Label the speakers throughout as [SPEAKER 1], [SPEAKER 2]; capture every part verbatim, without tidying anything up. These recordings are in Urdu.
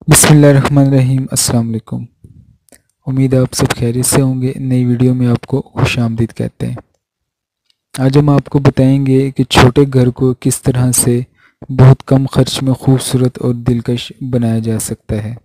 [SPEAKER 1] بسم اللہ الرحمن الرحیم۔ السلام علیکم۔ امید ہے آپ سب خیریت سے ہوں گے۔ نئی ویڈیو میں آپ کو خوش آمدید کہتے ہیں۔ آج ہم آپ کو بتائیں گے کہ چھوٹے گھر کو کس طرح سے بہت کم خرچ میں خوبصورت اور دلکش بنایا جا سکتا ہے۔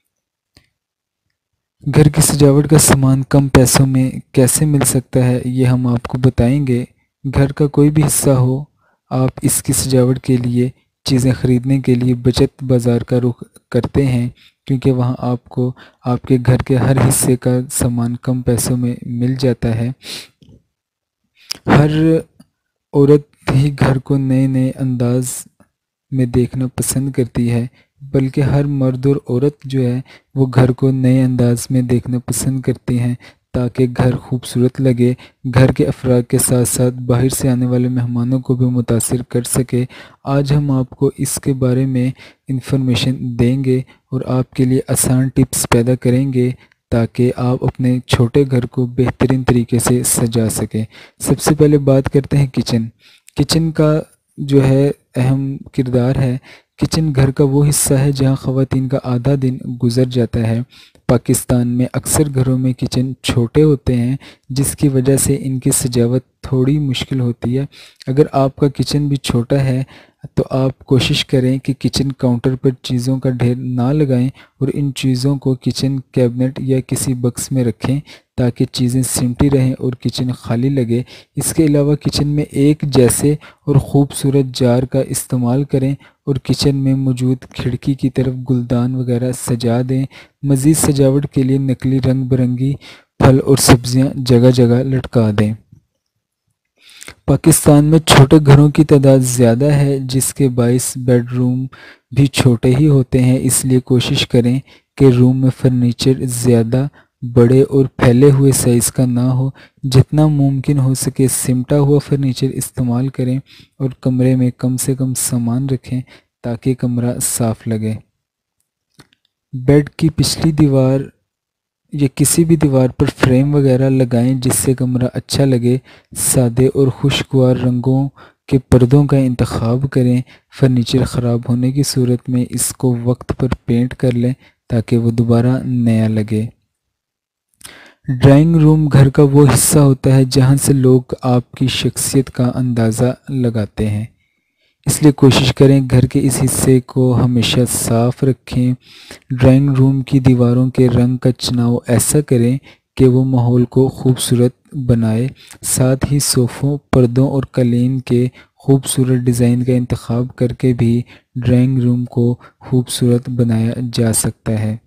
[SPEAKER 1] گھر کی سجاوٹ کا سامان کم پیسوں میں کیسے مل سکتا ہے، یہ ہم آپ کو بتائیں گے۔ گھر کا کوئی بھی حصہ ہو، آپ اس کی سجاوٹ کے لیے چیزیں خریدنے کے لیے بچت بازار کا رخ کرتے ہیں، کیونکہ وہاں آپ کو آپ کے گھر کے ہر حصے کا سامان کم پیسوں میں مل جاتا ہے۔ ہر عورت ہی گھر کو نئے نئے انداز میں دیکھنا پسند کرتی ہے، بلکہ ہر مرد اور عورت جو ہے وہ گھر کو نئے انداز میں دیکھنا پسند کرتی ہیں تاکہ گھر خوبصورت لگے، گھر کے افراد کے ساتھ ساتھ باہر سے آنے والے مہمانوں کو بھی متاثر کر سکے۔ آج ہم آپ کو اس کے بارے میں انفارمیشن دیں گے اور آپ کے لیے آسان ٹپس پیدا کریں گے تاکہ آپ اپنے چھوٹے گھر کو بہترین طریقے سے سجا سکیں۔ سب سے پہلے بات کرتے ہیں کچن۔ کچن کا جو ہے اہم کردار ہے۔ کچن گھر کا وہ حصہ ہے جہاں خواتین کا آدھا دن گزر جاتا ہے۔ پاکستان میں اکثر گھروں میں کچن چھوٹے ہوتے ہیں، جس کی وجہ سے ان کی سجاوٹ تھوڑی مشکل ہوتی ہے۔ اگر آپ کا کچن بھی چھوٹا ہے تو آپ کوشش کریں کہ کچن کاؤنٹر پر چیزوں کا ڈھیر نہ لگائیں اور ان چیزوں کو کچن کیبنٹ یا کسی باکس میں رکھیں تاکہ چیزیں سمٹی رہیں اور کچن خالی لگے۔ اس کے علاوہ کچن میں ایک جیسے اور خوبصورت جار کا استعمال کریں اور کچن میں موجود کھڑکی کی طرف گلدان وغیرہ سجا دیں۔ مزید سجاوٹ کے لیے نقلی رنگ برنگی پھل اور سبزیاں جگہ جگہ لٹکا دیں۔ پاکستان میں چھوٹے گھروں کی تعداد زیادہ ہے، جس کے باعث بیڈ روم بھی چھوٹے ہی ہوتے ہیں، اس لیے کوشش کریں کہ روم میں فرنیچر زیادہ بڑے اور پھیلے ہوئے سائز کا نہ ہو۔ جتنا ممکن ہو سکے سمٹا ہوا فرنیچر استعمال کریں اور کمرے میں کم سے کم سامان رکھیں تاکہ کمرہ صاف لگے۔ بیڈ کی پچھلی دیوار یا کسی بھی دیوار پر فریم وغیرہ لگائیں جس سے کمرہ اچھا لگے۔ سادے اور خوشگوار رنگوں کے پردوں کا انتخاب کریں۔ فرنیچر خراب ہونے کی صورت میں اس کو وقت پر پینٹ کر لیں تاکہ وہ دوبارہ نیا لگے۔ ڈرائنگ روم گھر کا وہ حصہ ہوتا ہے جہاں سے لوگ آپ کی شخصیت کا اندازہ لگاتے ہیں، اس لیے کوشش کریں گھر کے اس حصے کو ہمیشہ صاف رکھیں۔ ڈرائنگ روم کی دیواروں کے رنگ کا چناؤ ایسا کریں کہ وہ ماحول کو خوبصورت بنائے۔ ساتھ ہی صوفوں، پردوں اور قالین کے خوبصورت ڈیزائن کا انتخاب کر کے بھی ڈرائنگ روم کو خوبصورت بنایا جا سکتا ہے۔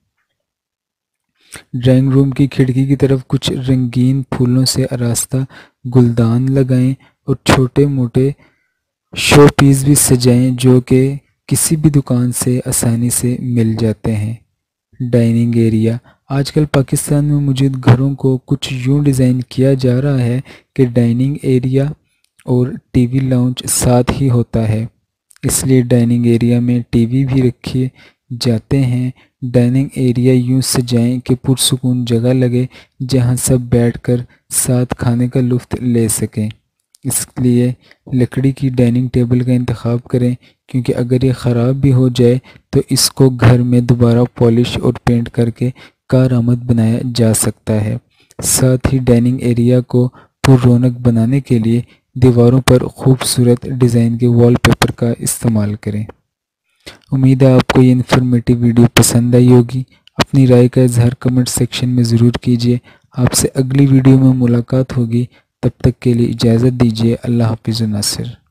[SPEAKER 1] ڈرائنگ روم کی کھڑکی کی طرف کچھ رنگین پھولوں سے آراستہ گلدان لگائیں اور چھوٹے موٹے شو پیس بھی سجائیں جو کہ کسی بھی دکان سے آسانی سے مل جاتے ہیں۔ ڈائننگ ایریا آج کل پاکستان میں موجود گھروں کو کچھ یوں ڈیزائن کیا جا رہا ہے کہ ڈائننگ ایریا اور ٹی وی لاؤنج ساتھ ہی ہوتا ہے، اس لیے ڈائننگ ایریا میں ٹی وی بھی رکھے جاتے ہیں۔ ڈائننگ ایریا یوں سجائیں کہ پرسکون جگہ لگے جہاں سب بیٹھ کر ساتھ کھانے کا لطف لے سکیں۔ اس لیے لکڑی کی ڈائننگ ٹیبل کا انتخاب کریں، کیونکہ اگر یہ خراب بھی ہو جائے تو اس کو گھر میں دوبارہ پالش اور پینٹ کر کے کارآمد بنایا جا سکتا ہے۔ ساتھ ہی ڈائننگ ایریا کو پر رونق بنانے کے لیے دیواروں پر خوبصورت ڈیزائن کے وال پیپر کا استعمال کریں۔ امید ہے آپ کو یہ انفارمیٹیو ویڈیو پسند آئی ہوگی۔ اپنی رائے کا اظہار کمنٹ سیکشن میں ضرور کیجیے۔ آپ سے اگلی ویڈیو میں ملاقات ہوگی، تب تک کے لیے اجازت دیجیے۔ اللہ حافظ و ناصر۔